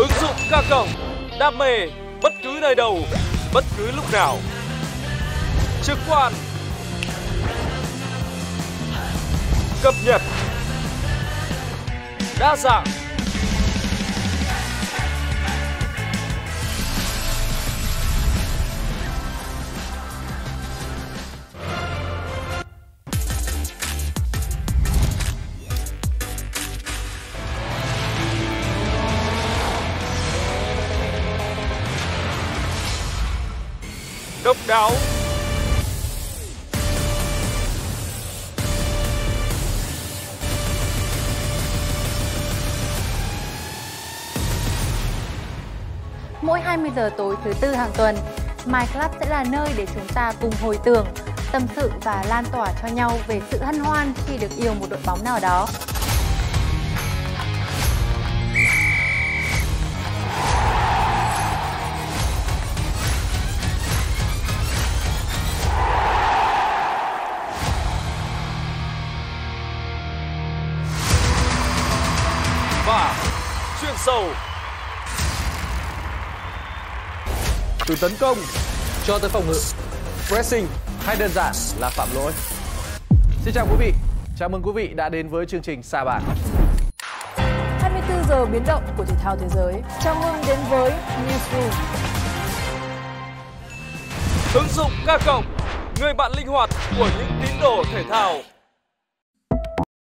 Ứng dụng K cộng, đam mê bất cứ nơi đâu, bất cứ lúc nào. Trực quan, cập nhật, đa dạng. Độc đáo, mỗi 20 giờ tối thứ Tư hàng tuần, My Club sẽ là nơi để chúng ta cùng hồi tưởng, tâm sự và lan tỏa cho nhau về sự hân hoan khi được yêu một đội bóng nào đó. và chuyên sâu. Từ tấn công cho tới phòng ngự, pressing hay đơn giản là phạm lỗi. Xin chào quý vị, chào mừng quý vị đã đến với chương trình Sa Bàn. 24 giờ biến động của thể thao thế giới. Chào mừng đến với Newsroom. Ứng dụng K cộng, người bạn linh hoạt của những tín đồ thể thao.